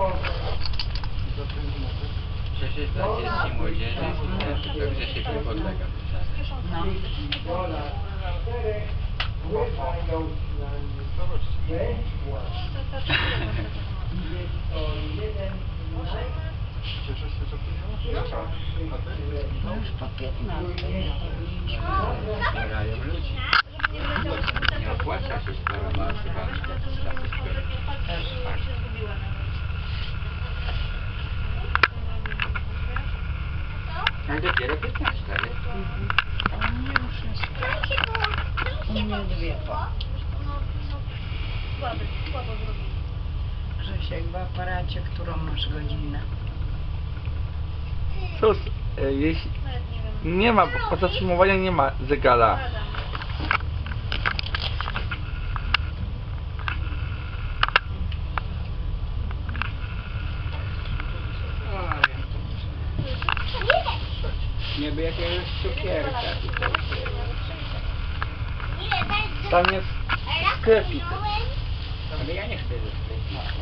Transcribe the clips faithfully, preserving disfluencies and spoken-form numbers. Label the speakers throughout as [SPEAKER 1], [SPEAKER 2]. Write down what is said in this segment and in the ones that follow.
[SPEAKER 1] Przecież dla dzieci, młodzieży, studentów, to gdzie się nie podlega.
[SPEAKER 2] No. No już po piętnastej.
[SPEAKER 1] Zbierają ludzi. Nie opłaca się, skoro ma chyba status ale dopiero piętnasta, ale
[SPEAKER 2] A mnie już jest. U mnie dwie po. Grzesiek, w aparacie, którą masz godzinę?
[SPEAKER 3] Cóż, e, jeśli nie ma, po zatrzymowaniu nie ma zegara.
[SPEAKER 1] nie by jakiegoś cukierka tutaj.
[SPEAKER 3] Tam jest sklepik.
[SPEAKER 1] Ale ja nie chcę ze sklepu.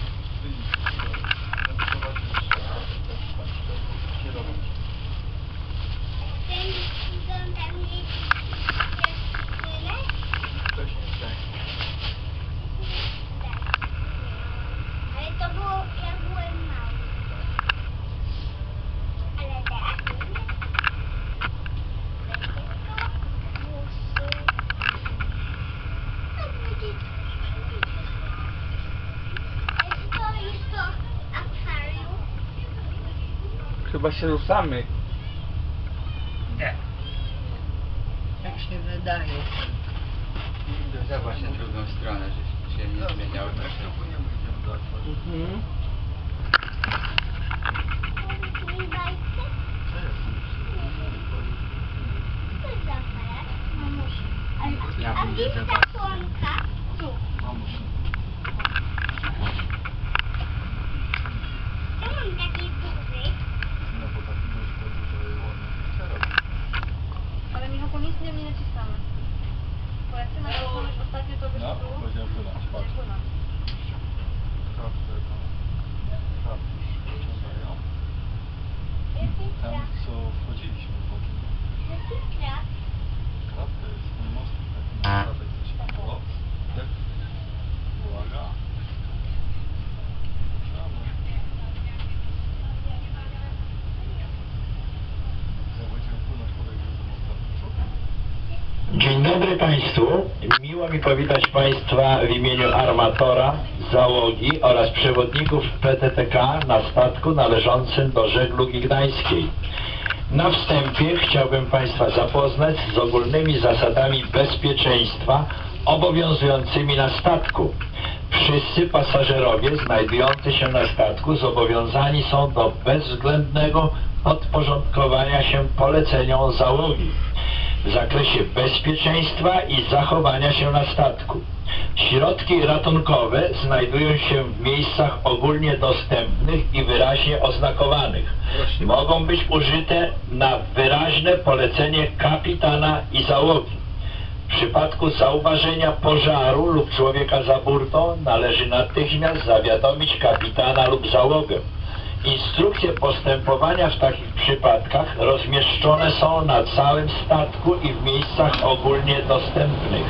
[SPEAKER 4] Ale to było, jak byłem mały. Ale teraz nie. To jest to akwarium.
[SPEAKER 3] Chyba się ruszamy.
[SPEAKER 1] Nie.
[SPEAKER 2] Jak się wydaje.
[SPEAKER 1] Zobacz na drugą stronę, że się nie zmieniało.
[SPEAKER 3] Mhm.
[SPEAKER 1] Ja
[SPEAKER 4] A
[SPEAKER 1] pójdę
[SPEAKER 4] widzę
[SPEAKER 1] zobaczyć.
[SPEAKER 4] słonka? Tu. Czemu on taki duży?
[SPEAKER 5] Ale Michał, po nic nie naciskamy. Bo jak ty nacisnąłeś ostatnio, to wyszło.
[SPEAKER 6] No, będziemy płynąć, patrz.
[SPEAKER 5] Nie płynąć.
[SPEAKER 6] Kratkę, kratkę wyciągają.
[SPEAKER 4] Jaki
[SPEAKER 6] Tam
[SPEAKER 4] krat?
[SPEAKER 6] co wchodziliśmy w oczy.
[SPEAKER 4] Jaki krat?
[SPEAKER 6] Kratka jest ten mostek taki na statek, co się było. Tak? Uwaga. Ruszamy. Jak będziemy płynąć, podejdziemy do mostu w przód.
[SPEAKER 7] Dzień dobry Państwu. Miło mi powitać Państwa w imieniu armatora, załogi oraz przewodników P T T K na statku należącym do żeglugi gdańskiej. Na wstępie chciałbym Państwa zapoznać z ogólnymi zasadami bezpieczeństwa obowiązującymi na statku. Wszyscy pasażerowie znajdujący się na statku zobowiązani są do bezwzględnego podporządkowania się poleceniom załogi w zakresie bezpieczeństwa i zachowania się na statku. Środki ratunkowe znajdują się w miejscach ogólnie dostępnych i wyraźnie oznakowanych. Mogą być użyte na wyraźne polecenie kapitana i załogi. W przypadku zauważenia pożaru lub człowieka za burtą należy natychmiast zawiadomić kapitana lub załogę. Instrukcje postępowania w takich przypadkach rozmieszczone są na całym statku i w miejscach ogólnie dostępnych.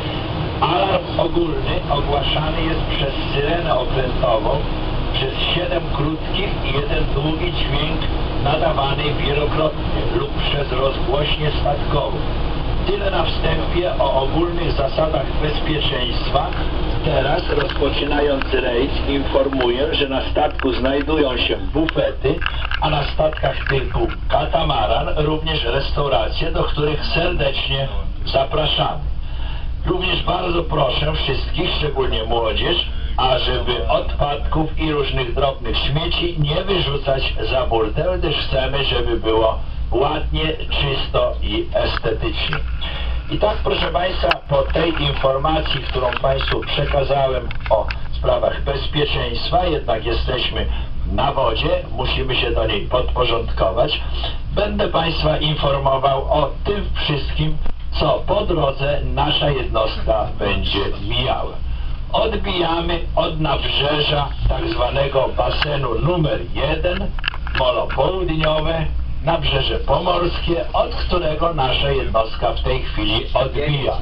[SPEAKER 7] Alarm ogólny ogłaszany jest przez syrenę okrętową, przez siedem krótkich i jeden długi dźwięk nadawany wielokrotnie lub przez rozgłośnię statkową. Tyle na wstępie o ogólnych zasadach bezpieczeństwa. Teraz, rozpoczynając rejs, informuję, że na statku znajdują się bufety, a na statkach typu katamaran również restauracje, do których serdecznie zapraszamy. Również bardzo proszę wszystkich, szczególnie młodzież, ażeby odpadków i różnych drobnych śmieci nie wyrzucać za burtę, gdyż chcemy, żeby było ładnie, czysto i estetycznie. I tak, proszę Państwa, po tej informacji, którą Państwu przekazałem o sprawach bezpieczeństwa, jednak jesteśmy na wodzie, musimy się do niej podporządkować, będę Państwa informował o tym wszystkim, co po drodze nasza jednostka będzie mijała. odbijamy od nabrzeża tak zwanego basenu numer jeden, Molo Południowe, Nabrzeże Pomorskie, od którego nasza jednostka w tej chwili odbija.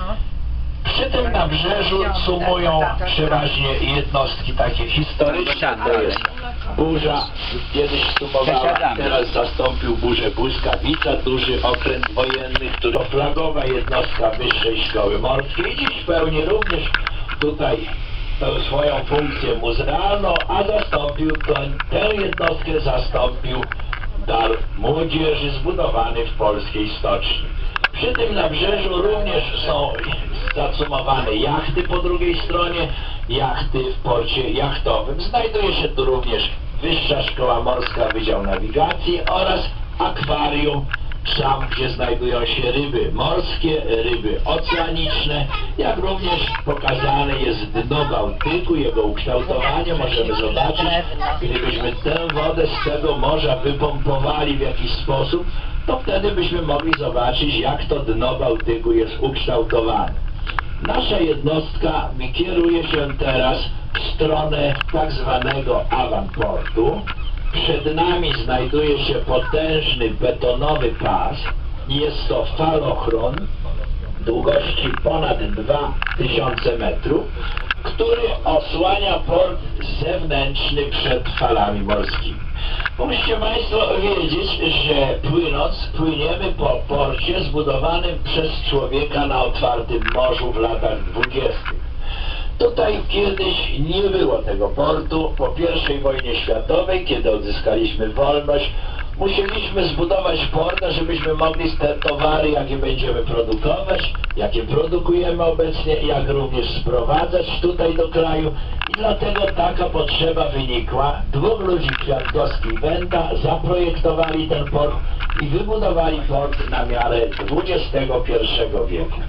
[SPEAKER 7] Przy tym nabrzeżu sumują przeważnie jednostki takie historyczne, to jest burza, kiedyś sumowała, teraz zastąpił burzę Błyskawica, duży okręt wojenny, który to flagowa jednostka Wyższej Szkoły Morskiej, dziś pełni również tutaj tę swoją funkcję muzealną, a zastąpił tę, tę jednostkę zastąpił Dar Młodzieży zbudowany w polskiej stoczni. Przy tym nabrzeżu również są zacumowane jachty po drugiej stronie, jachty w porcie jachtowym. Znajduje się tu również Wyższa Szkoła Morska, Wydział Nawigacji oraz akwarium, tam gdzie znajdują się ryby morskie, ryby oceaniczne, jak również pokazane jest dno Bałtyku, jego ukształtowanie możemy zobaczyć. Gdybyśmy tę wodę z tego morza wypompowali w jakiś sposób, to wtedy byśmy mogli zobaczyć, jak to dno Bałtyku jest ukształtowane. Nasza jednostka kieruje się teraz w stronę tak zwanego awanportu. Przed nami znajduje się potężny betonowy pas. Jest to falochron długości ponad dwa tysiące metrów, który osłania port zewnętrzny przed falami morskimi. Musicie Państwo wiedzieć, że płynąc, płyniemy po porcie zbudowanym przez człowieka na otwartym morzu w latach dwudziestych. Tutaj kiedyś nie było tego portu. Po pierwszej wojnie światowej, kiedy odzyskaliśmy wolność, musieliśmy zbudować port, żebyśmy mogli te towary, jakie będziemy produkować, jakie produkujemy obecnie, jak również sprowadzać tutaj do kraju. I dlatego taka potrzeba wynikła. Dwóch ludzi, Kwiatkowski i Wenta, zaprojektowali ten port i wybudowali port na miarę dwudziestego pierwszego wieku.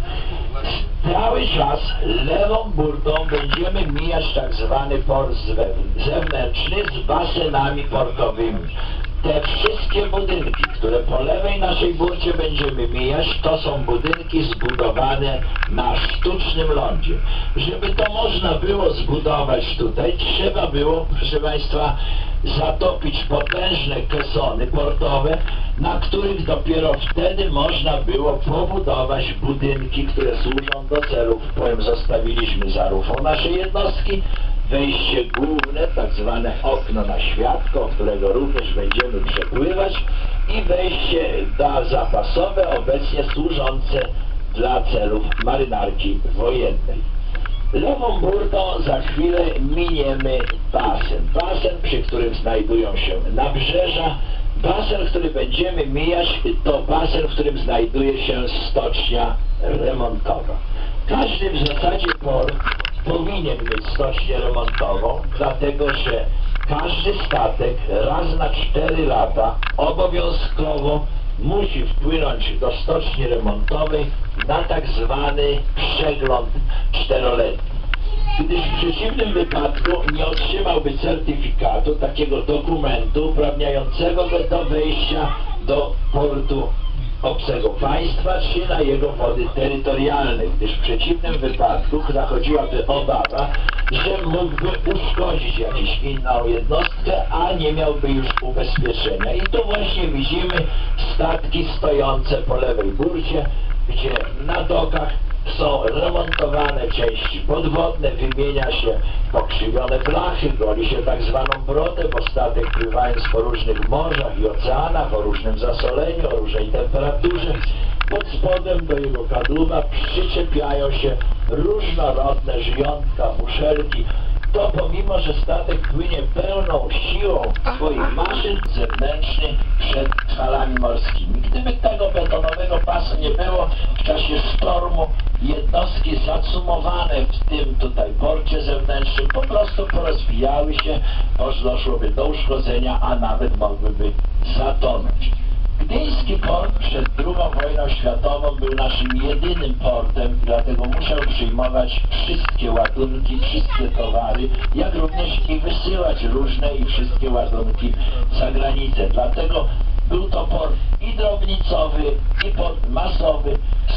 [SPEAKER 7] Cały czas lewą burtą będziemy mijać tak zwany port zewnętrzny z basenami portowymi. Te wszystkie budynki, które po lewej naszej burcie będziemy mijać, to są budynki zbudowane na sztucznym lądzie. Żeby to można było zbudować tutaj, trzeba było, proszę Państwa, zatopić potężne kesony portowe, na których dopiero wtedy można było pobudować budynki, które służą do celów, powiem, zostawiliśmy za rufą naszej jednostki. Wejście główne, tak zwane okno na świat, koło którego również będziemy przepływać, i wejście da zapasowe, obecnie służące dla celów marynarki wojennej. Lewą burtą za chwilę miniemy basen. Basen, przy którym znajdują się nabrzeża. Basen, który będziemy mijać, to basen, w którym znajduje się stocznia remontowa. Każdy w zasadzie port powinien mieć stocznię remontową, dlatego że każdy statek raz na cztery lata obowiązkowo musi wpłynąć do stoczni remontowej na tak zwany przegląd czteroletni. Gdyż w przeciwnym wypadku nie otrzymałby certyfikatu, takiego dokumentu uprawniającego go do wejścia do portu obcego państwa czy na jego wody terytorialne, gdyż w przeciwnym wypadku zachodziłaby obawa, że mógłby uszkodzić jakąś inną jednostkę, a nie miałby już ubezpieczenia. I tu właśnie widzimy statki stojące po lewej burcie, gdzie na dokach są remontowane części podwodne, wymienia się pokrzywione blachy, goli się tak zwaną brodę, bo statek, pływając po różnych morzach i oceanach, o różnym zasoleniu, o różnej temperaturze, pod spodem do jego kadłuba przyczepiają się różnorodne żyjątka, muszelki. To pomimo, że statek płynie pełną siłą swoich maszyn zewnętrznych przed falami morskimi. Gdyby tego betonowego pasu nie było, w czasie sztormu jednostki zacumowane w tym tutaj porcie zewnętrznym po prostu porozbijały się, doszłoby do uszkodzenia, a nawet mogłyby zatonąć. Gdyński port przed drugą wojną światową był naszym jedynym portem, dlatego musiał przyjmować wszystkie ładunki, wszystkie towary, jak również i wysyłać różne i wszystkie ładunki za granicę. Dlatego był to port i drobnicowy, i port masowy,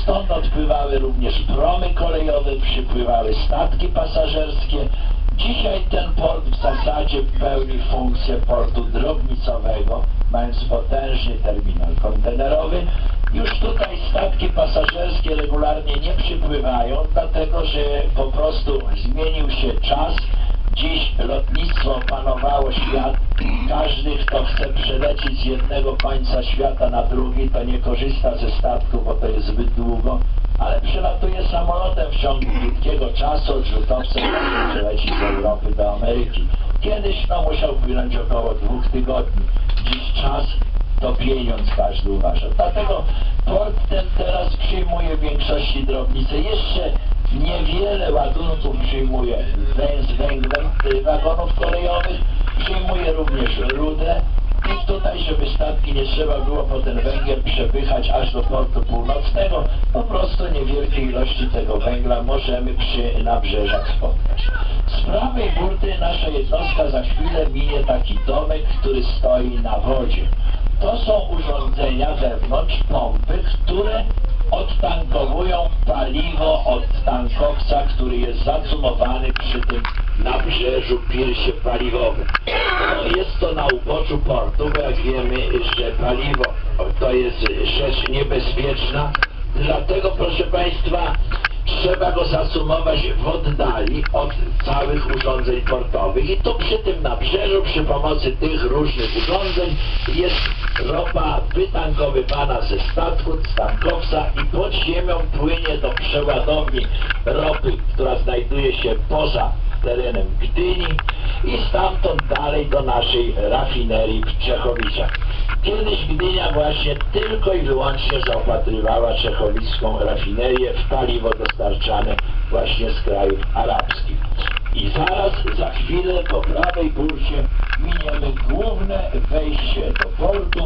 [SPEAKER 7] Stąd odpływały również promy kolejowe, przypływały statki pasażerskie. Dzisiaj ten port w zasadzie pełni funkcję portu drobnicowego, mając potężny terminal kontenerowy. Już tutaj statki pasażerskie regularnie nie przypływają, dlatego że po prostu zmienił się czas. Dziś lotnictwo opanowało świat. Każdy, kto chce przelecieć z jednego końca świata na drugi, to nie korzysta ze statku, bo to jest zbyt długo, ale przelatuje samolotem w ciągu krótkiego czasu, odrzutowcem może przelecieć z Europy do Ameryki. Kiedyś no musiał płynąć około dwóch tygodni. Dziś czas to pieniądz, każdy uważa. Dlatego port ten teraz przyjmuje w większości drobnice. Jeszcze niewiele ładunków przyjmuje z węglem, wagonów kolejowych, przyjmuje również rudę i tutaj, żeby statki nie trzeba było po ten węgiel przepychać aż do portu północnego, po prostu niewielkie ilości tego węgla możemy przy nabrzeżach spotkać. Z prawej burty nasza jednostka za chwilę minie taki domek, który stoi na wodzie. To są urządzenia wewnątrz, pompy, które odtankowują paliwo od tankowca, który jest zacumowany przy tym nabrzeżu pirsie paliwowym. No, jest to na uboczu portu, bo jak wiemy, że paliwo to jest rzecz niebezpieczna, dlatego proszę Państwa, trzeba go zacumować w oddali od całych urządzeń portowych i tu przy tym nabrzeżu, przy pomocy tych różnych urządzeń jest ropa wytankowywana ze statku, z tankowca i pod ziemią płynie do przeładowni ropy, która znajduje się poza terenem Gdyni i stamtąd dalej do naszej rafinerii w Czechowicach. Kiedyś Gdynia właśnie tylko i wyłącznie zaopatrywała czechowicką rafinerię w paliwo dostarczane właśnie z krajów arabskich. I zaraz, za chwilę po prawej burcie miniemy główne wejście do portu,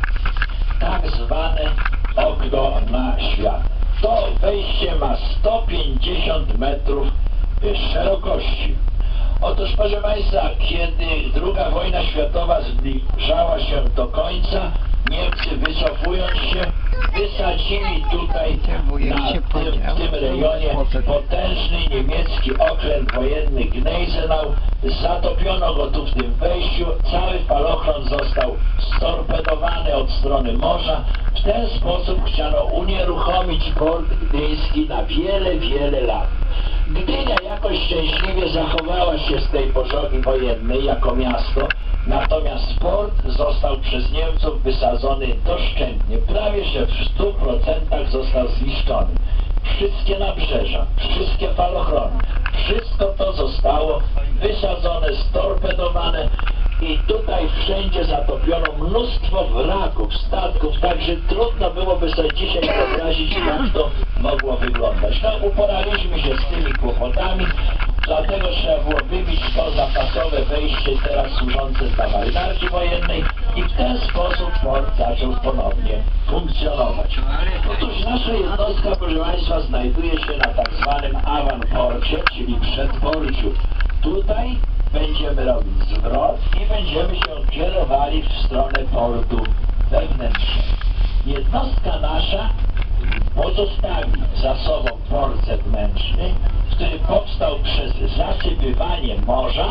[SPEAKER 7] tak zwane okno na świat. To wejście ma sto pięćdziesiąt metrów szerokości. Otóż, proszę Państwa, kiedy druga wojna światowa zbliżała się do końca, Niemcy wycofując się, wysadzili tutaj na tym, w tym rejonie potężny niemiecki okręt wojenny Gneisenau. Zatopiono go tu w tym wejściu, cały falochron został storpedowany od strony morza. W ten sposób chciano unieruchomić port gdyński na wiele, wiele lat. Gdynia jakoś szczęśliwie zachowała się z tej pożogi wojennej jako miasto, natomiast port został przez Niemców wysadzony doszczętnie, prawie że w stu procentach został zniszczony. Wszystkie nabrzeża, wszystkie falochrony, wszystko to zostało wysadzone, storpedowane i tutaj wszędzie zatopiono mnóstwo wraków, statków, także trudno byłoby sobie dzisiaj wyobrazić, jak to mogło wyglądać. No, uporaliśmy się z tymi kłopotami, dlatego trzeba było wybić to zapasowe wejście teraz służące dla marynarki wojennej i w ten sposób port zaczął ponownie funkcjonować. Otóż nasza jednostka, proszę Państwa, znajduje się na tak zwanym awanporcie, czyli przedporciu. Tutaj będziemy robić zwrot i będziemy się kierowali w stronę portu wewnętrznego. Jednostka nasza pozostawi za sobą port zewnętrzny, który powstał przez zasypywanie morza,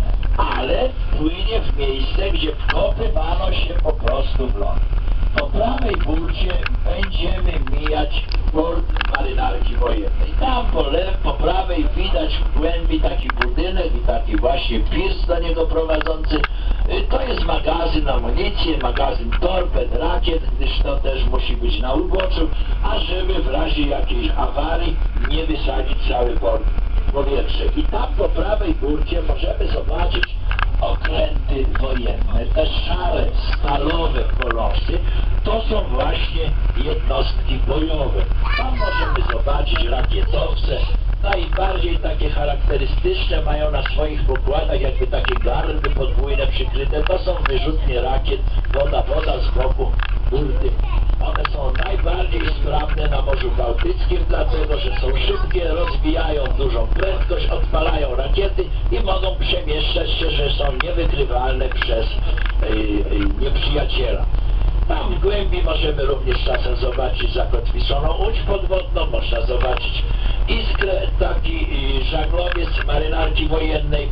[SPEAKER 7] ale płynie w miejsce, gdzie wkopywano się po prostu w ląd. Po prawej burcie będziemy mijać port marynarki wojennej. Tam po, lew, po prawej widać w głębi taki budynek i taki właśnie pirs do niego prowadzący. To jest magazyn amunicji, magazyn torped, rakiet, gdyż to też musi być na uboczu, a żeby w razie jakiejś awarii nie wysadzić cały port w powietrze. I tam po prawej burcie możemy zobaczyć okręty wojenne, te szare, stalowe kolosy, to są właśnie jednostki bojowe. Tam możemy zobaczyć rakietowce, najbardziej takie charakterystyczne, mają na swoich pokładach jakby takie garby podwójne przykryte, to są wyrzutnie rakiet, woda, woda z boku burty. One są najbardziej sprawne na Morzu Bałtyckim, dlatego że są szybkie, rozwijają dużą prędkość, odpalają rakiety i mogą przemieszczać się, że są niewykrywalne przez yy, yy, nieprzyjaciela. Tam w głębi możemy również czasem zobaczyć zakotwiczoną łódź podwodną, można zobaczyć iskrę, taki żaglowiec marynarki wojennej.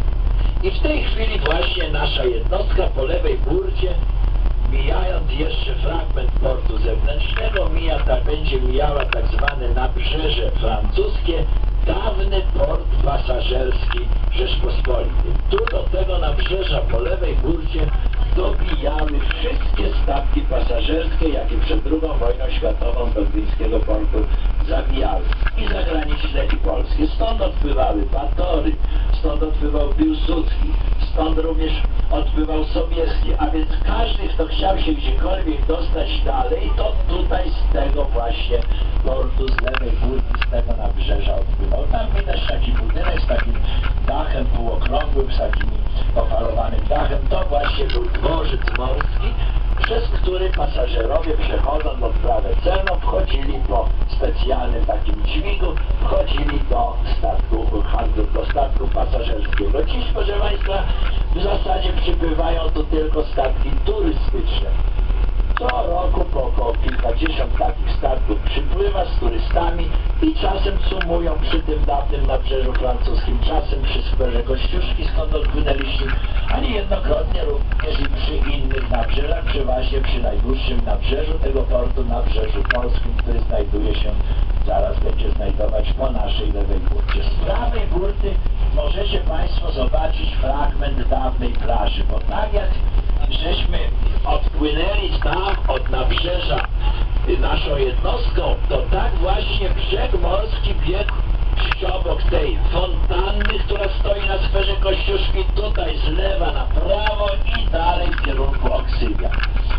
[SPEAKER 7] I w tej chwili właśnie nasza jednostka po lewej burcie, mijając jeszcze fragment portu zewnętrznego, mija, ta, będzie mijała tak zwane nabrzeże francuskie, dawny port pasażerski Rzeczpospolitej. Tu do tego nabrzeża po lewej burcie dobijały wszystkie statki pasażerskie, jakie przed drugą wojną światową do gdyńskiego portu zabijały. I zagraniczne, i polskie. Stąd odpływały Batory, stąd odpływał Piłsudski, stąd również odpływał Sobieski, a więc każdy, kto chciał się gdziekolwiek dostać dalej, to tutaj z tego właśnie portu, z lewej burty, z tego nabrzeża odpływał. Tam widać taki budynek z takim dachem półokrągłym, z takim opalowanym dachem. To właśnie był dworzec morski, przez który pasażerowie, przechodząc odprawę celną, wchodzili po specjalnym takim dźwigu, wchodzili do statku handlu, do statku pasażerskiego. Dziś, proszę Państwa, w zasadzie przypływają tu tylko statki turystyczne. Co roku po około kilkadziesiąt takich statków przypływa z turystami i czasem sumują przy tym dawnym nabrzeżu francuskim, czasem przy skwerze Kościuszki, skąd odpłynęliśmy, a niejednokrotnie również i przy innych nabrzeżach, przeważnie przy najdłuższym nabrzeżu tego portu, nabrzeżu polskim, który znajduje się, zaraz będzie znajdować po naszej lewej burcie. Z prawej burty możecie Państwo zobaczyć fragment dawnej plaży, bo tak jak żeśmy odpłynęli tam od nabrzeża naszą jednostką, to tak właśnie brzeg morski biegł obok tej fontanny, która stoi na skwerze Kościuszki, tutaj z lewa na prawo i dalej w kierunku Oksywia.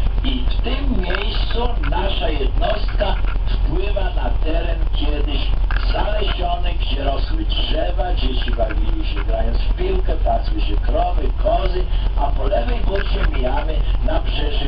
[SPEAKER 7] I w tym miejscu nasza jednostka wpływa na teren kiedyś zalesiony, gdzie rosły drzewa, dzieci bawili się grając w piłkę, pasły się krowy, kozy, a po lewej burcie mijamy nabrzeże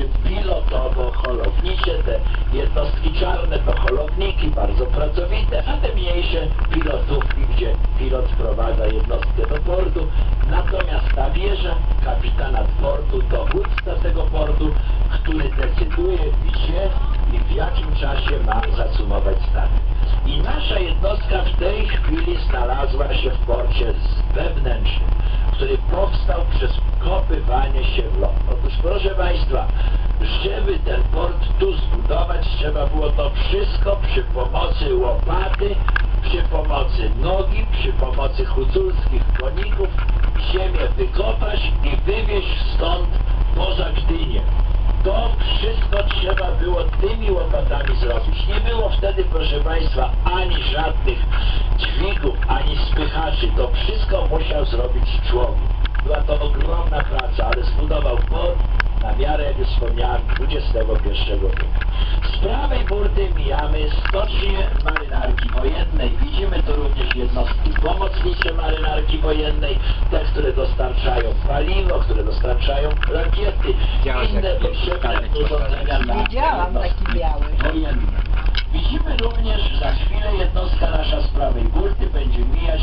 [SPEAKER 7] pilotowo-holownicze. Te jednostki czarne to holowniki, bardzo pracowite, a te mniejsze pilotówki, gdzie pilot wprowadza jednostkę do portu. Natomiast ta wieża kapitana portu, dowódca tego portu, który decyduje, gdzie i w jakim czasie ma zasumować statek. I nasza jednostka w tej chwili znalazła się w porcie wewnętrznym, który powstał przez kopywanie się w ląd. Otóż, proszę Państwa, żeby ten port tu zbudować, trzeba było to wszystko przy pomocy łopaty, przy pomocy nogi, przy pomocy huculskich koników, ziemię wykopać i wywieźć stąd poza Gdynię. To wszystko trzeba było tymi łopatami zrobić. Nie było wtedy, proszę Państwa, ani żadnych dźwigów, ani spychaczy. To wszystko musiał zrobić człowiek. Była to ogromna praca, ale zbudował port na miarę, jak już wspomniałem, dwudziestego pierwszego wieku. Z prawej burty mijamy stocznię marynarki wojennej. Widzimy tu również jednostki pomocnicze marynarki wojennej, te, które dostarczają paliwo, które dostarczają rakiety, inne potrzebne urządzenia na
[SPEAKER 2] Widziałam taki biały.
[SPEAKER 7] wojenne. Widzimy również, że za chwilę jednostka nasza z prawej burty będzie mijać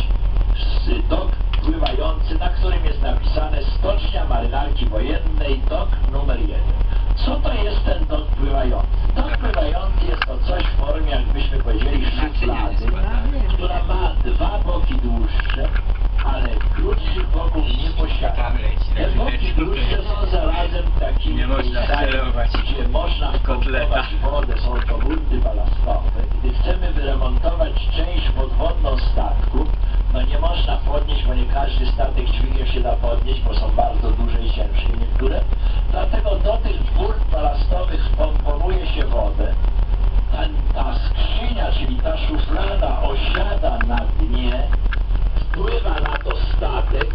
[SPEAKER 7] dok pływający, na którym jest napisane stocznia marynarki wojennej, dok numer jeden. Co to jest ten dok pływający? Dok pływający jest to coś w formie, jakbyśmy powiedzieli, szuflady, która ma dwa boki dłuższe, ale krótszych boków nie posiada. Te boki dłuższe są zarazem takimi miejscami, gdzie można wkomponować wodę, są to burty balastowe. Gdy chcemy wyremontować część podwodną statku, no nie można podnieść, bo nie każdy statek dźwigiem się da podnieść, bo są bardzo duże i ciężkie niektóre. Dlatego do tych burt balastowych wpomponuje się wodę. Ta, ta skrzynia, czyli ta szuflada osiada na dnie, wpływa na to statek,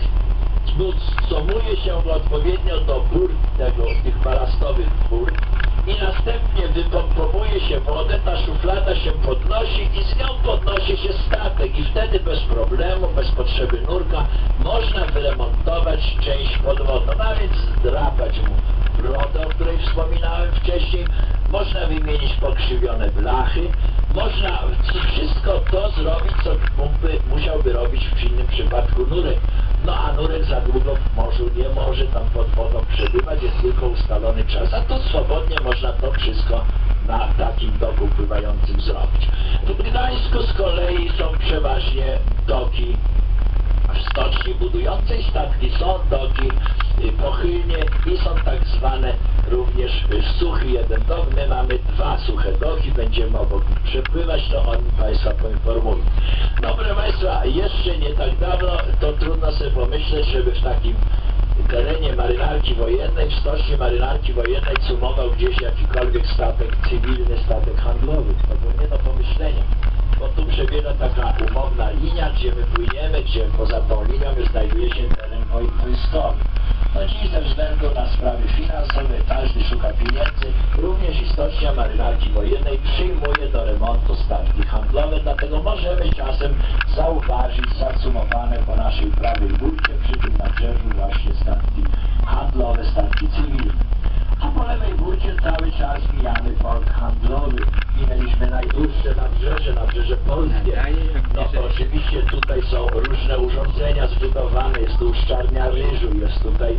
[SPEAKER 7] sumuje się go odpowiednio do burt tego, tych balastowych burt i następnie wypompowuje się wodę, ta szuflada się podnosi i z nią podnosi się statek i wtedy bez problemu, bez potrzeby nurka można wyremontować część podwodną, a więc zdrapać mu brodę, o której wspominałem wcześniej, można wymienić pokrzywione blachy, można wszystko to zrobić, co mógłby, musiałby robić w innym przypadku nurek. No a nurek za długo w morzu nie może tam pod wodą przebywać, jest tylko ustalony czas, a to swobodnie można to wszystko na takim doku pływającym zrobić. W Gdańsku z kolei są przeważnie doki w stoczni budującej statki, są doki pochylnie i są tak zwane również suchy jeden dok. My mamy dwa suche doki, będziemy obok nich przepływać, to oni Państwa poinformują. No proszę Państwa, jeszcze nie tak dawno, to trudno sobie pomyśleć, żeby w takim terenie marynarki wojennej, w stoczni marynarki wojennej cumował gdzieś jakikolwiek statek cywilny, statek handlowy. To było nie do pomyślenia, bo tu przebiega taka umowna linia, gdzie my płyniemy, gdzie poza tą linią już znajduje się teren wojskowy. No dziś ze względu na sprawy finansowe każdy szuka pieniędzy, również i stocznia marynarki wojennej przyjmuje do remontu statki handlowe, dlatego możemy czasem zauważyć zacumowane po naszej prawej burcie przy tym nabrzeżu właśnie statki handlowe, statki cywilne. A po lewej burcie cały czas mijamy port handlowy. Minęliśmy najdłuższe nabrzeże, nabrzeże polskie. No to oczywiście tutaj są różne urządzenia zbudowane, jest tu uszczarnia ryżu, jest tutaj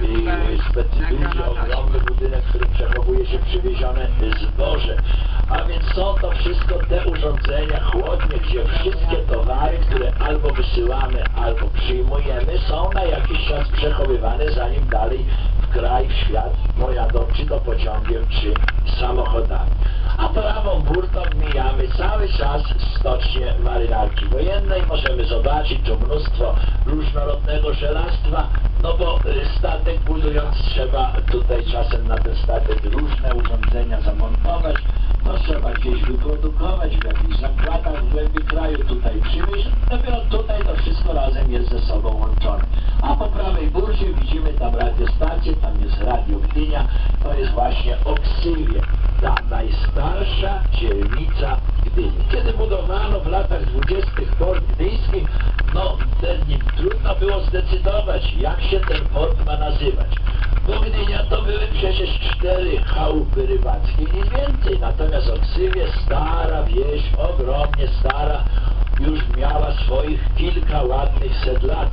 [SPEAKER 7] yy, specyficzny, ogromny budynek, w którym przechowuje się przywiezione zboże. A więc są to wszystko te urządzenia, chłodnie, gdzie wszystkie towary, które albo wysyłamy, albo przyjmujemy, są na jakiś czas przechowywane, zanim dalej w kraj, w świat pojadą, czy to pociągiem, czy samochodami. A prawą burtą mijamy cały czas stocznię marynarki wojennej. Możemy zobaczyć tu mnóstwo różnorodnego żelastwa, no bo statek budując trzeba tutaj czasem na ten statek różne urządzenia zamontować. To trzeba gdzieś wyprodukować w jakichś zakładach w głębi kraju, tutaj przywieźć. Dopiero tutaj to wszystko razem jest ze sobą łączone. A po prawej burcie widzimy tam radiostację, tam jest Radio Gdynia, to jest właśnie Oksywia, ta najstarsza dzielnica Gdyni. Kiedy budowano w latach dwudziestych port gdyński, no wtedy trudno było zdecydować, jak się ten port ma nazywać. Bo Gdynia to były przecież cztery chałupy rybackie, nic więcej. Natomiast Oksywie, stara wieś, ogromnie stara, już miała swoich kilka ładnych set lat.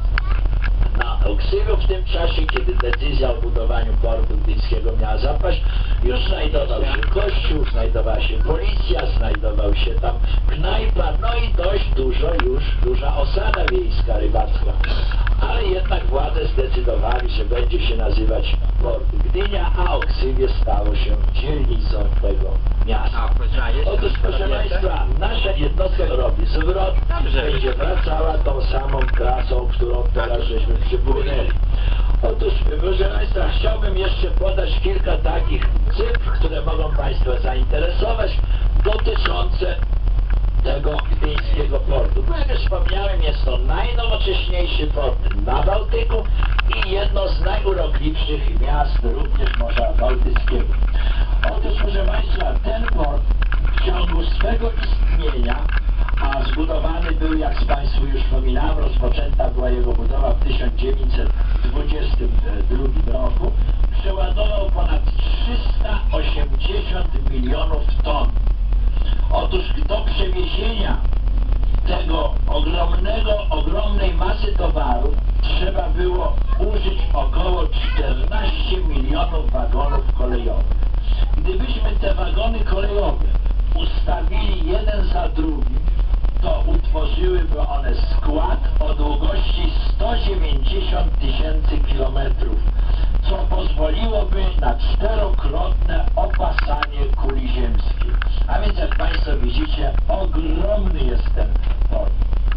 [SPEAKER 7] Na Oksywiu w tym czasie, kiedy decyzja o budowaniu portu gdyńskiego miała zapaść, już znajdował się kościół, znajdowała się policja, znajdował się tam knajpa, no i dość dużo już, duża osada wiejska, rybacka. Ale jednak władze zdecydowali, że będzie się nazywać port Gdynia, a Oksywie stało się dzielnicą tego miasta. Otóż proszę Państwa, nasza jednostka robi zwrot, będzie wracała tą samą trasą, którą teraz żeśmy przypłynęli. Otóż, proszę Państwa, chciałbym jeszcze podać kilka takich cyfr, które mogą Państwa zainteresować, dotyczące tego gdyńskiego portu. Bo jak już wspomniałem, jest to najnowocześniejszy port na Bałtyku i jedno z najurokliwszych miast również Morza Bałtyckiego. Otóż, proszę Państwa, ten port w ciągu swego istnienia, a zbudowany był, jak z Państwu już wspominałem, rozpoczęta była jego budowa w tysiąc dziewięćset dwudziestym drugim roku, przeładował ponad trzysta osiemdziesiąt milionów ton. Otóż do przewiezienia tego ogromnego, ogromnej masy towaru trzeba było użyć około czternaście milionów wagonów kolejowych. Gdybyśmy te wagony kolejowe ustawili jeden za drugim, to utworzyłyby one skład o długości sto dziewięćdziesiąt tysięcy kilometrów, co pozwoliłoby na czterokrotne opasanie kuli ziemskiej. A więc jak Państwo widzicie, ogromny jest ten port.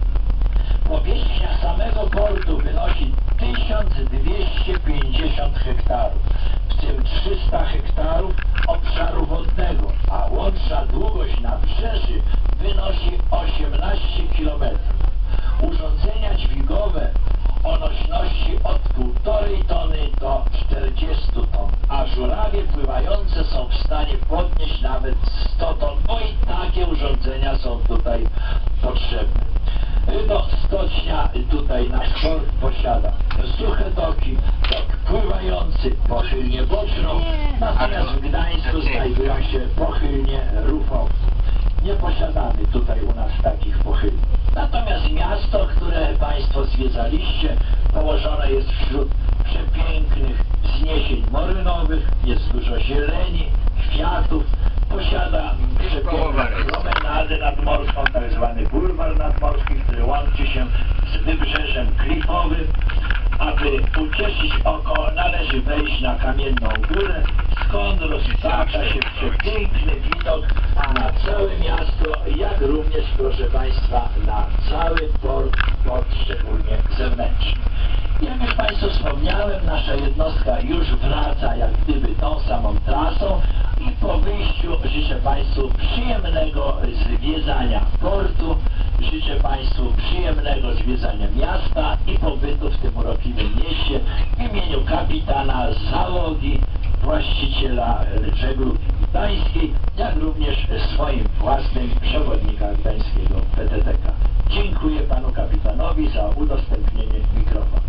[SPEAKER 7] Powierzchnia samego portu wynosi tysiąc dwieście pięćdziesiąt hektarów, w tym trzysta hektarów obszaru wodnego, a łączna długość nabrzeży wynosi osiemnaście kilometrów. Urządzenia dźwigowe o nośności od półtorej tony do czterdziestu ton, a żurawie pływające są w stanie podnieść nawet sto ton, bo i takie urządzenia są tutaj potrzebne. No, stocznia tutaj nasz port posiada suche doki, dok pływający, pochylnię boczną, natomiast w Gdańsku znajdują się pochylnie ruchowe. Nie posiadamy tutaj u nas takich pochylni. Natomiast miasto, które Państwo zwiedzaliście, położone jest wśród przepięknych wzniesień morynowych, jest dużo zieleni, kwiatów, posiada przepiękną promenadę nadmorską, tak zwany bulwar nadmorski, który łączy się z wybrzeżem klifowym. Aby ucieszyć oko, należy wejść na Kamienną Górę, skąd roztacza się przepiękny widok na całe miasto, jak również, proszę Państwa, na cały port, port szczególnie zewnętrzny. Jak już Państwu wspomniałem, nasza jednostka już wraca jak gdyby tą samą trasą i po wyjściu życzę Państwu przyjemnego zwiedzania portu, życzę Państwu przyjemnego zwiedzania miasta i pobytu w tym urokliwym mieście w imieniu kapitana załogi, właściciela żeglugi gdańskiej, jak również swoim własnym przewodnika gdańskiego P T T K. Dziękuję Panu kapitanowi za udostępnienie mikrofonu.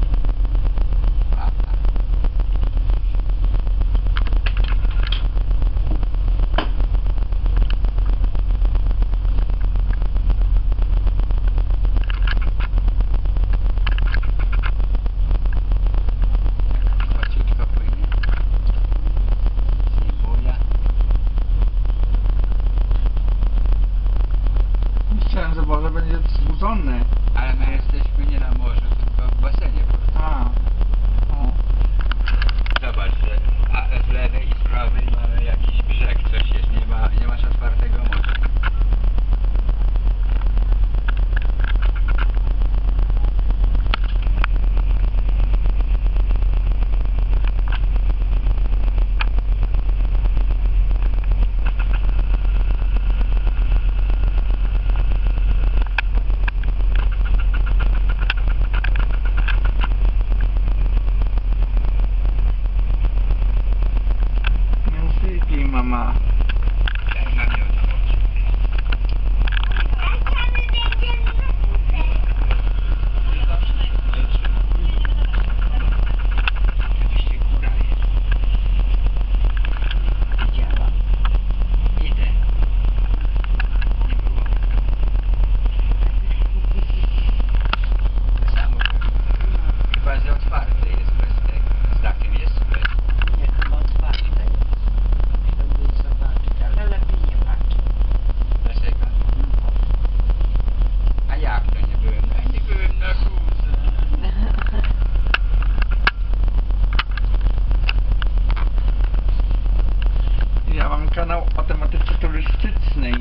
[SPEAKER 3] Myślałem, że może będzie zbudzony.
[SPEAKER 1] Ale my jesteśmy nie na morzu, tylko w basenie.
[SPEAKER 3] A. O.
[SPEAKER 1] Zobacz, że a z lewej i z prawej mamy jakiś brzeg, coś jest, nie, ma, nie masz otwartego morza.
[SPEAKER 3] Nie usypij, mama.
[SPEAKER 1] Daj namiot. Oczywiście góra jest.
[SPEAKER 2] Widziałam.
[SPEAKER 1] Idę. Nie było. Samo. Chyba, że otwarte jest bez tego. Z dakiem jest bez.
[SPEAKER 2] Nie, chyba otwarte. Chciałbym zobaczyć, ale lepiej nie patrzeć.
[SPEAKER 1] Dlaczego? A jak to nie byłem? Ja nie byłem na górze.
[SPEAKER 3] Ja mam kanał o tematyce turystycznej.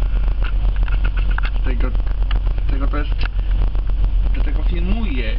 [SPEAKER 3] Tego, tego to jest, do tego filmuję.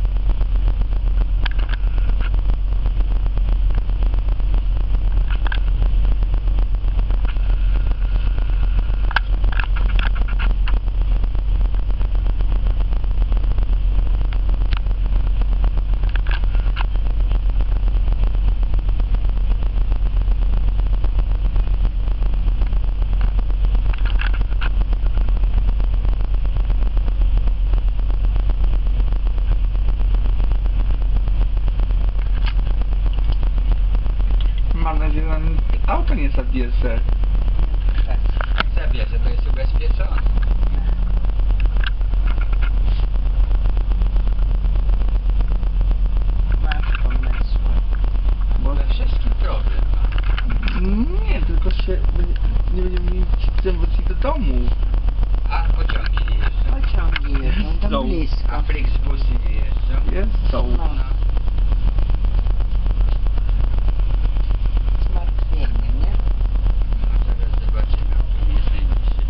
[SPEAKER 3] Mam nadzieję, że nam auto nie zabierze.
[SPEAKER 1] Zabierze, to jest ubezpieczone.
[SPEAKER 2] Masz pomysły.
[SPEAKER 3] Bo
[SPEAKER 1] We wszystkim problem ma.
[SPEAKER 3] nie, tylko się nie będziemy mieli czym wrócić do domu.
[SPEAKER 1] A pociągi nie jeżdżą.
[SPEAKER 2] Pociągi jeżdżą tam
[SPEAKER 3] Są.
[SPEAKER 2] blisko.
[SPEAKER 1] A Flixbusy nie jeżdżą.
[SPEAKER 3] Jest są.
[SPEAKER 2] No. Zmartwienie, nie?
[SPEAKER 1] No zaraz zobaczymy, który jest najbliższy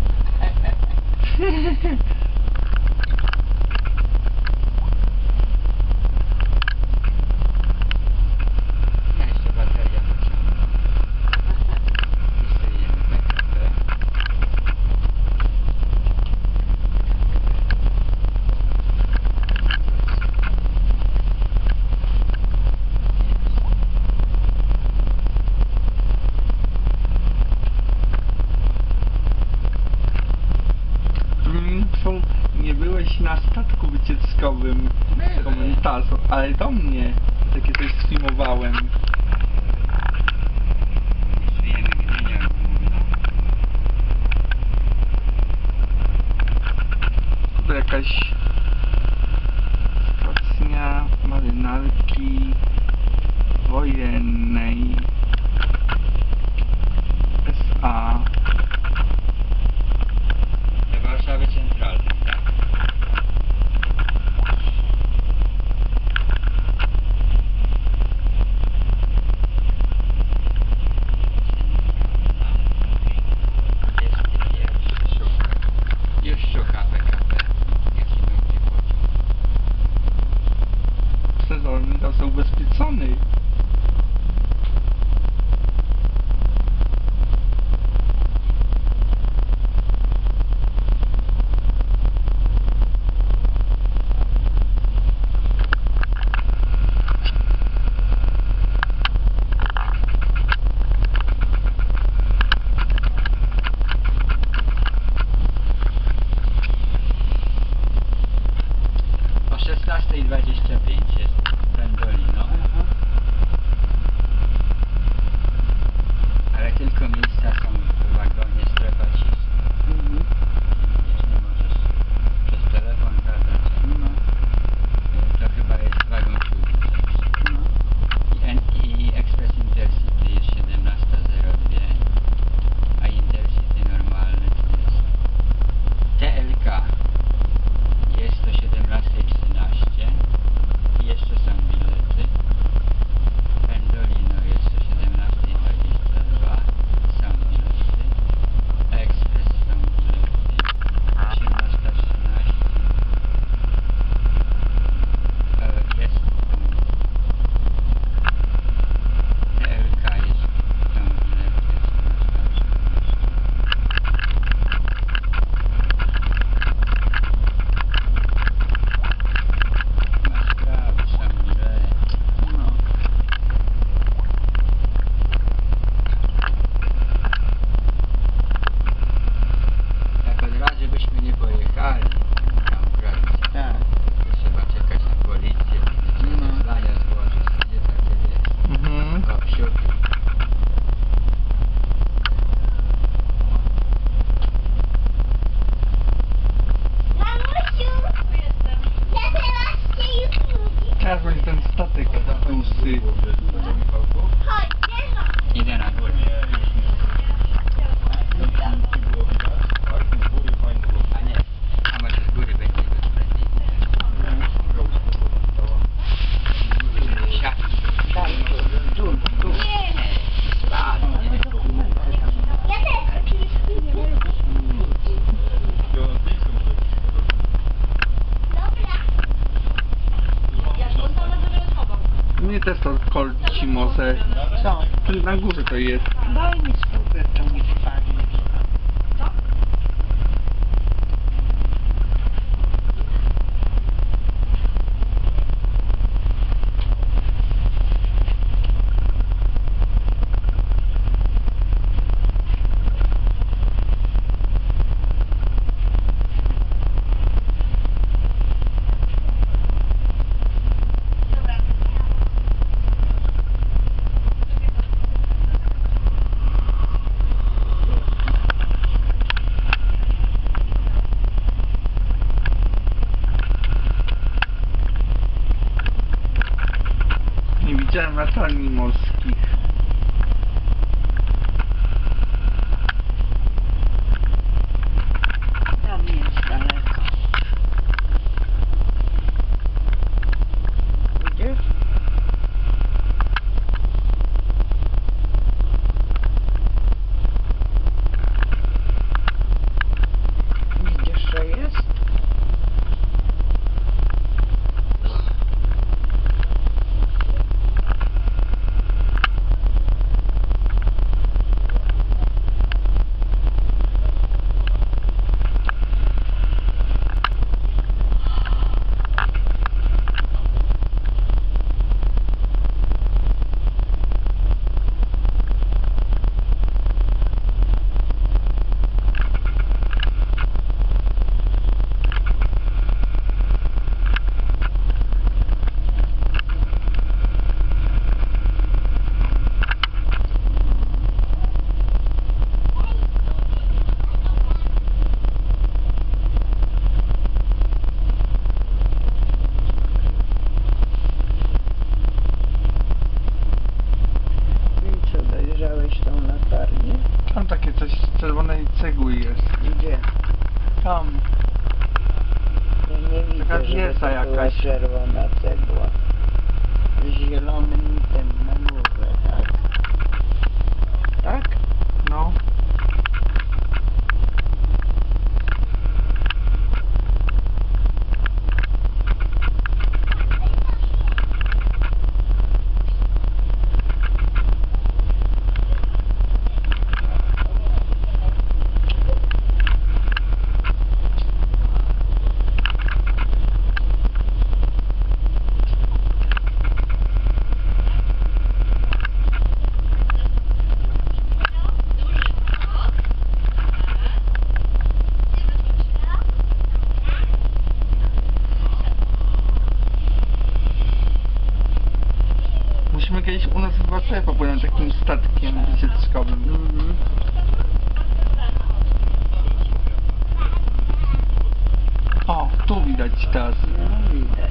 [SPEAKER 1] pociąg. Ja jeszcze bateria pociągu. Listujemy P K P.
[SPEAKER 3] budowałem.
[SPEAKER 1] Wiemy, gdzie nie było.
[SPEAKER 3] To jakaś stacja marynarki wojennej S A.
[SPEAKER 1] Do Warszawy Centralnej, tak? dwudziesty pierwszy szuka. Już szuka P K P. Jaki będzie pociąg?
[SPEAKER 3] Sezonnik został ubezpieczony.
[SPEAKER 1] O szesnasta dwadzieścia pięć jest Pendolino. Ale tylko miejsca są w wagonie, strefa cisna. Wiesz, nie możesz przez telefon gadać.
[SPEAKER 2] No,
[SPEAKER 1] To chyba jest wagon siódmy.
[SPEAKER 2] no.
[SPEAKER 1] I, N- I Express Intercity jest siedemnasta zero dwa, a Intercity normalny to jest T L K jest o siedemnasta trzynaście i jeszcze są bilety. Pendolino jest o siedemnasta dwadzieścia dwa, są bilety. Express są bilety. osiemnasta trzynaście. E, Jest T L K jest są bilety. osiemnasta trzynaście. Ma sprawy, są bilety.
[SPEAKER 2] No.
[SPEAKER 1] Tak od razu byśmy nie pojechali na Ukrainie.
[SPEAKER 2] Tak.
[SPEAKER 1] Trzeba czekać na policję, trzeba
[SPEAKER 2] No.
[SPEAKER 1] zeznania złożyć, to nie takie wiesz.
[SPEAKER 3] Mhm.
[SPEAKER 1] Kopsiuki.
[SPEAKER 4] Mamusiu,
[SPEAKER 5] Tu jestem.
[SPEAKER 4] ja teraz się już lubię.
[SPEAKER 3] Teraz będzie ten statek tłusty.
[SPEAKER 4] Chodź, nie ma.
[SPEAKER 1] Idę na górę.
[SPEAKER 6] Nie, już nie. Tam było widać, tak? Z góry fajnie było.
[SPEAKER 1] A nie, a może z góry będzie bezpiecznie. Siat.
[SPEAKER 2] Tak, tu, tu.
[SPEAKER 1] Ładnie.
[SPEAKER 4] Ja też. Dobra.
[SPEAKER 5] Jak on tam na górze schowam.
[SPEAKER 3] Mnie też to kolci może.
[SPEAKER 2] Co?
[SPEAKER 3] Tu na górze to jest.
[SPEAKER 2] Daj mi spróbuję, to mi wpadnie.
[SPEAKER 5] Co? Dobra.
[SPEAKER 3] Nie widziałem latarni morskich.
[SPEAKER 2] Tam jest daleko. Widzisz? Widzisz, że jest?
[SPEAKER 3] z czerwonej cegły jest.
[SPEAKER 2] Gdzie?
[SPEAKER 3] Tam.
[SPEAKER 2] Ja nie widzę,
[SPEAKER 3] Taka
[SPEAKER 2] żeby
[SPEAKER 3] wieża
[SPEAKER 2] to była
[SPEAKER 3] jakaś.
[SPEAKER 2] czerwona cegła. Z zielonym tym na górze, tak? Tak?
[SPEAKER 3] No. Musimy kiedyś u nas w Warszawie popłynąć takim statkiem wycieczkowym.
[SPEAKER 2] Mhm.
[SPEAKER 3] O, tu widać teraz.
[SPEAKER 2] No widać.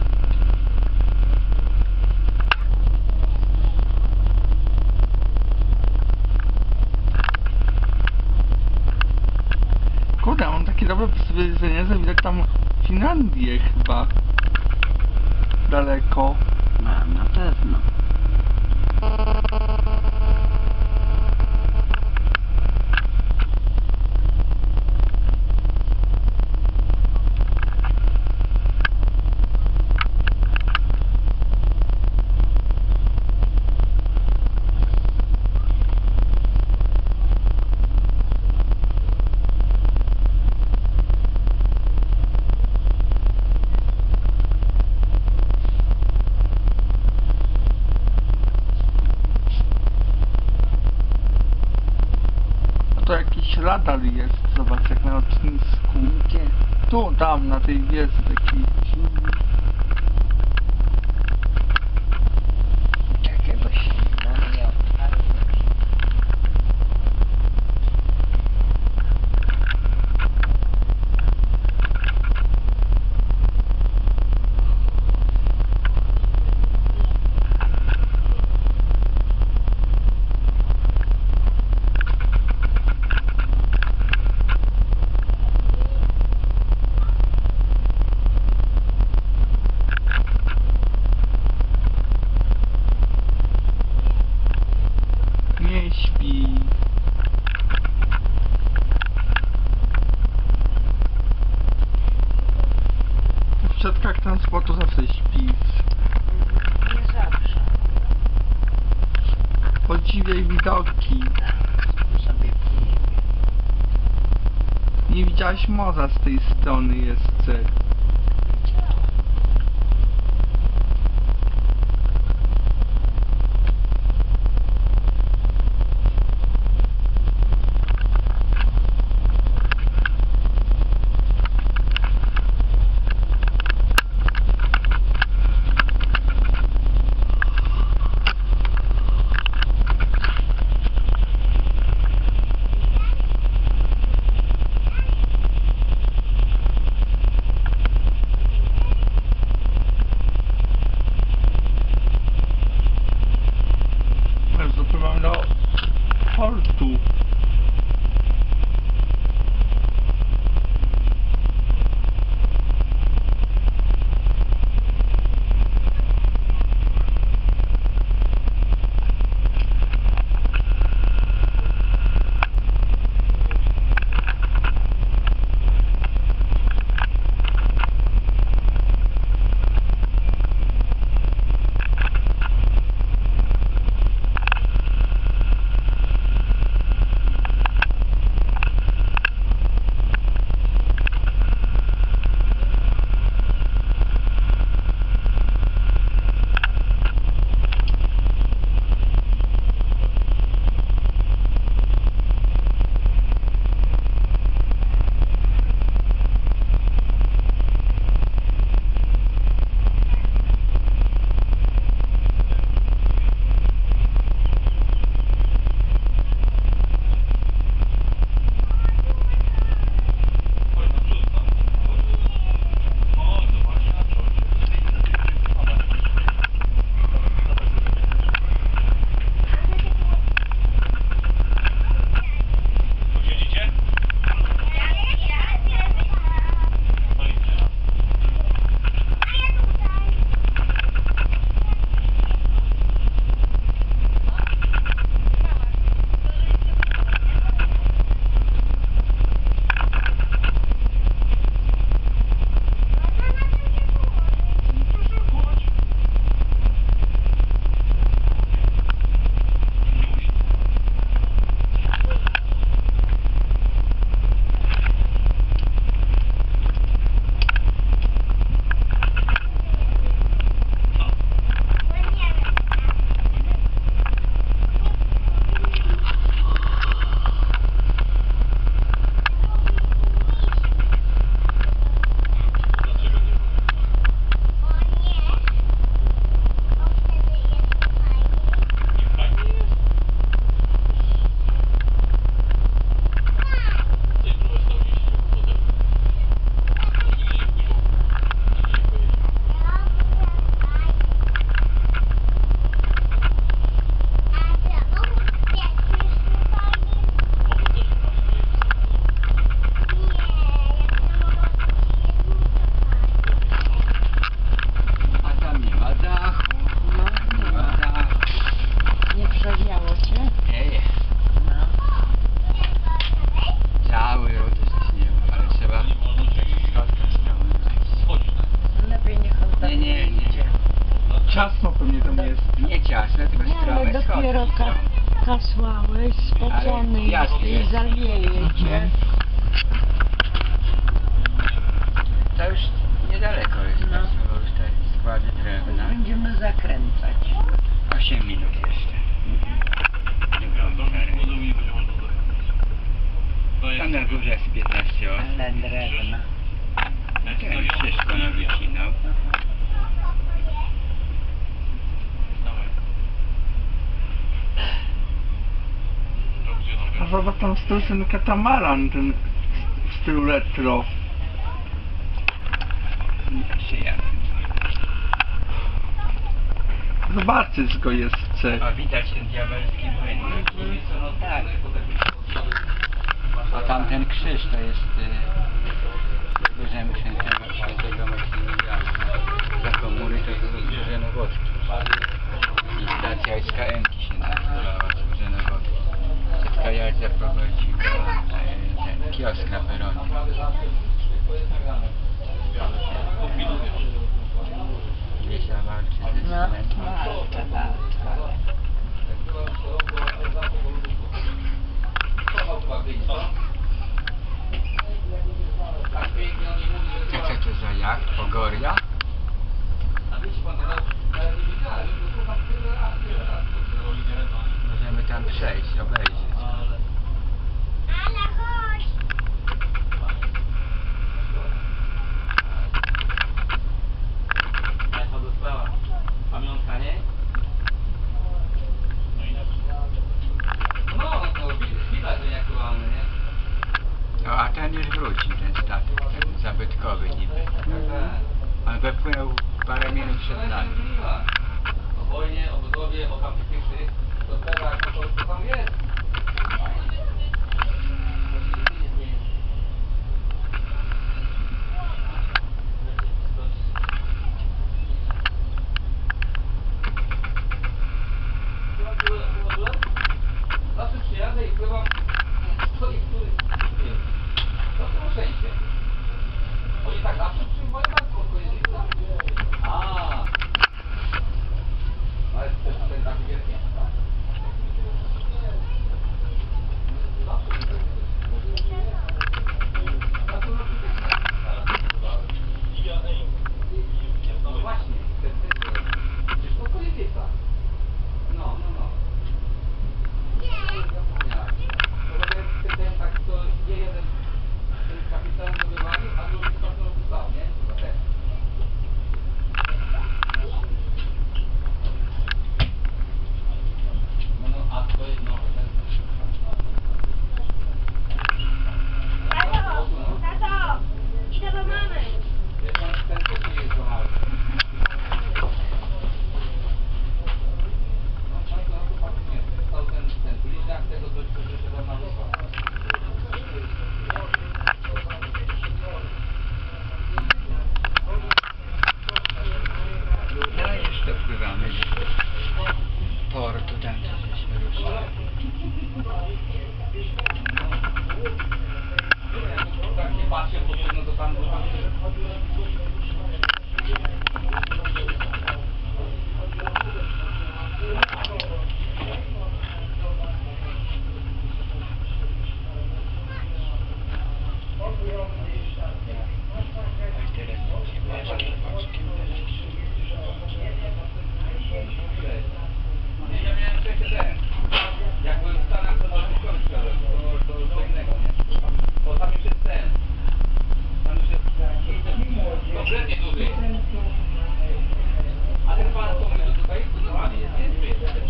[SPEAKER 3] Kurde, mam takie dobre spostrzeżenie, że widać tam Finlandię chyba. Daleko.
[SPEAKER 2] No, na pewno.
[SPEAKER 3] To jakiś radar jest, zobacz, jak na lotnisku.
[SPEAKER 2] Gdzie?
[SPEAKER 3] Tu, tam, na tej wieży taki.
[SPEAKER 2] Czekaj, bo się na mnie odpali.
[SPEAKER 3] Nie śpi. W środkach transportu zawsze śpi.
[SPEAKER 2] Nie zawsze.
[SPEAKER 3] Podziwiaj widoki.
[SPEAKER 2] Sobie pije.
[SPEAKER 3] Nie widziałaś morza z tej strony jeszcze. Zapływam do portu.
[SPEAKER 1] tylko
[SPEAKER 2] Nie, ale
[SPEAKER 1] strome schody
[SPEAKER 2] dopiero ka
[SPEAKER 1] są.
[SPEAKER 2] kasłałeś, spocony
[SPEAKER 1] Ale jasne
[SPEAKER 2] i
[SPEAKER 1] jest.
[SPEAKER 2] zawieje cię.
[SPEAKER 1] To już niedaleko jest,
[SPEAKER 2] No.
[SPEAKER 1] no. Są już te składy drewna.
[SPEAKER 2] Będziemy zakręcać.
[SPEAKER 1] osiem minut jeszcze. Tam na górze jest piętnaście osób.
[SPEAKER 2] Ale drewna.
[SPEAKER 1] Ten wszystko na wycinał.
[SPEAKER 3] A zobacz tam z tyłu ten katamaran, ten w stylu retro.
[SPEAKER 1] Jeszcze ja.
[SPEAKER 3] Zobaczcie, tylko jest w C.
[SPEAKER 1] O, widać ten diabelski młyn.
[SPEAKER 2] Tak.
[SPEAKER 1] A tamten krzyż to jest y, Wyżem Świętego, Świętego Maksymiliana. Za komuny to jest Służenowodki. I stacja S K M-ki się nazywała Służenowodki. Ciotka Jadzia prowadziła e, ten kiosk na peronie. Gdzieś walczy ze
[SPEAKER 2] No,
[SPEAKER 1] Sylem.
[SPEAKER 2] walczę, walczę.
[SPEAKER 1] Co co to za jak? Pogoria? Możemy tam przejść, obejrzeć.
[SPEAKER 4] Ale chodź.
[SPEAKER 6] Pamiątka, nie? No, to widać, że aktualny, nie?
[SPEAKER 1] No a ten już wrócił, ten statek, ten zabytkowy niby. On wepłynął parę minut przed nami.
[SPEAKER 6] O wojnie, o budowie, o tamtych tych, to teraz to, to tam jest. Zawsze przyjadę i pływam co i który. No to szczęście. Oni tak zawsze przyjmują tak spokojnie. A. Ale to jest ten taki wielki. No właśnie, ten przecież to polityka. No, no, no. To ten tak, to nie jeden ten kapitan zdobywali, a drugi to zdał, nie? Chyba też. No, no, a to jest, no, ten...
[SPEAKER 4] Tato, tato, idę do mamy.
[SPEAKER 6] Ten, ten też nie jest za mały. No, no, to, to faktycznie, stał ten, ten bliźniak tego, co się tam narzuca.
[SPEAKER 1] No jeszcze pływamy do portu, tam gdzie żeśmy ruszyli.
[SPEAKER 6] Tak nie patrzę, bo no to tam...
[SPEAKER 1] A teraz będzie boczkiem, boczkiem.
[SPEAKER 6] Nie, ja miałem wcześniej ten. Jak byłem w Stanach, to na wyszkolę szkołę. To, to co innego, nie? Bo tam już jest ten. Tam już jest kompletnie duży. A ten pan, co mówi, to tutaj jest, to normalnie jest, nie?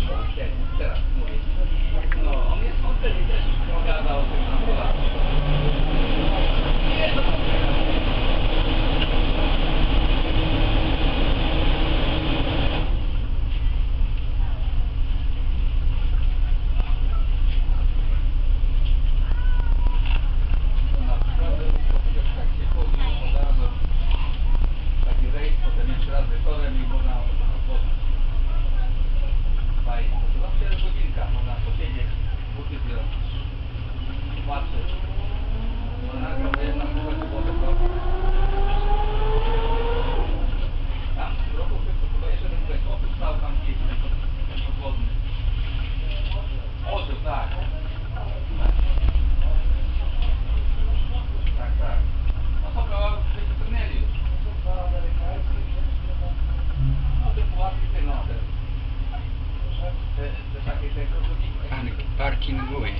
[SPEAKER 1] Pan parkinguje.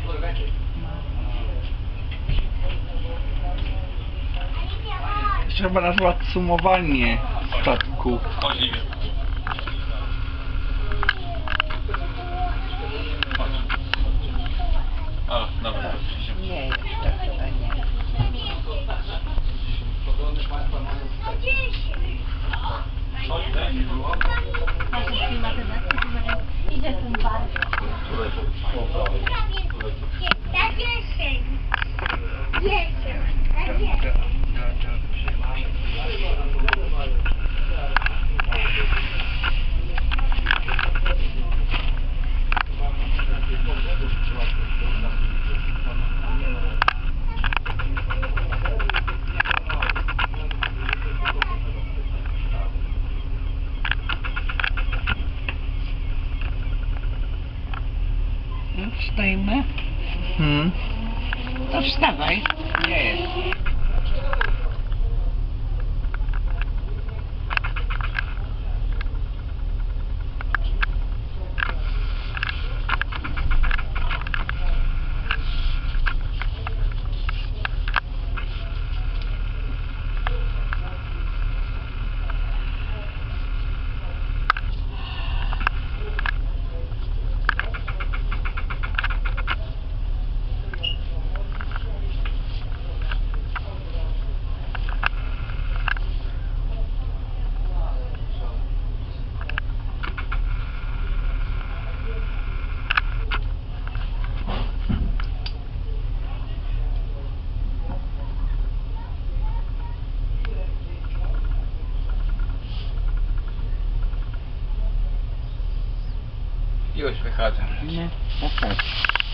[SPEAKER 3] Trzeba nazwać sumowanie statku.
[SPEAKER 6] O, dobra.
[SPEAKER 2] Nie jest to chyba nie.
[SPEAKER 5] Nasze klimatyzacje, to idzie ten bar.
[SPEAKER 4] Na dziesięć. Dziesięć. Na dziesięć.
[SPEAKER 2] No wstajmy.
[SPEAKER 3] Hmm.
[SPEAKER 2] To wstawaj.
[SPEAKER 1] Nie jest. Już wychodzę.
[SPEAKER 2] No, to chodź.